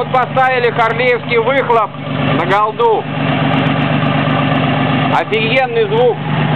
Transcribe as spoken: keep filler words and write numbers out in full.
вот поставили Харлеевский выхлоп на голду. Офигенный звук.